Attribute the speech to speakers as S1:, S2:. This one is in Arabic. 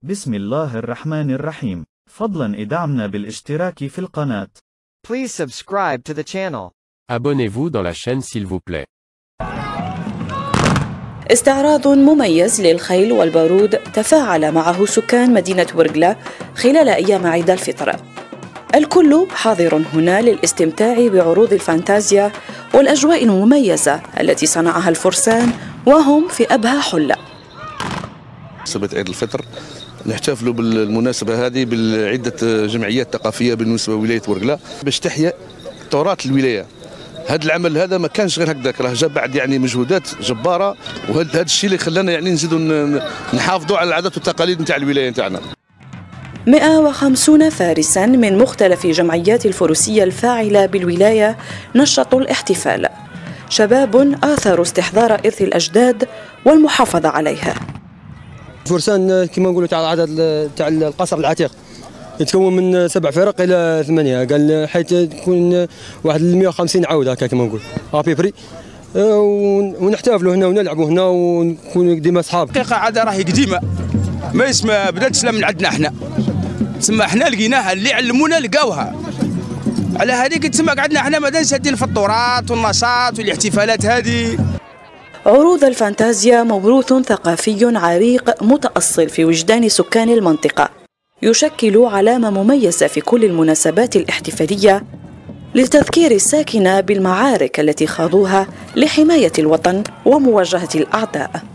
S1: بسم الله الرحمن الرحيم. فضلا ادعمنا بالاشتراك في القناة.
S2: Please subscribe to the channel.
S3: Abonnez-vous dans la chaîne s'il vous plaît.
S4: استعراض مميز للخيل والبارود تفاعل معه سكان مدينة ورقلة خلال أيام عيد الفطر. الكل حاضر هنا للاستمتاع بعروض الفانتازيا والأجواء المميزة التي صنعها الفرسان وهم في أبهى حلة.
S5: مناسبة عيد الفطر نحتفلوا بالمناسبة هذه بعدة جمعيات ثقافية بالنسبة لولاية ورقلة باش تحيا تراث الولاية. هذا العمل هذا ما كانش غير هكذاك، راه جا بعد مجهودات جبارة، وهذا الشيء اللي خلانا نزيدوا نحافظوا على العادات والتقاليد نتاع الولاية نتاعنا.
S4: 150 فارسا من مختلف جمعيات الفروسية الفاعلة بالولاية نشطوا الاحتفال، شباب آثروا استحضار إرث الأجداد والمحافظة عليها.
S6: فرسان كما نقولوا تاع العدد تاع القصر العتيق يتكون من 7 فرق الى 8، قال حيث تكون واحد 150 عوده هكا كما نقول ابيبري، ونحتفلوا هنا ونلعبوا هنا ونكونوا ديما اصحاب.
S7: الحقيقه عاده راهي قديمه، ما اسمها بدات من عندنا احنا، تسمى احنا لقيناها اللي علمونا لقاوها، على هذيك تسمى قعدنا احنا مازال شادين في التراث والنشاط والاحتفالات هذه.
S4: عروض الفانتازيا موروث ثقافي عريق متأصل في وجدان سكان المنطقة، يشكل علامة مميزة في كل المناسبات الاحتفالية لتذكير الساكنة بالمعارك التي خاضوها لحماية الوطن ومواجهة الأعداء.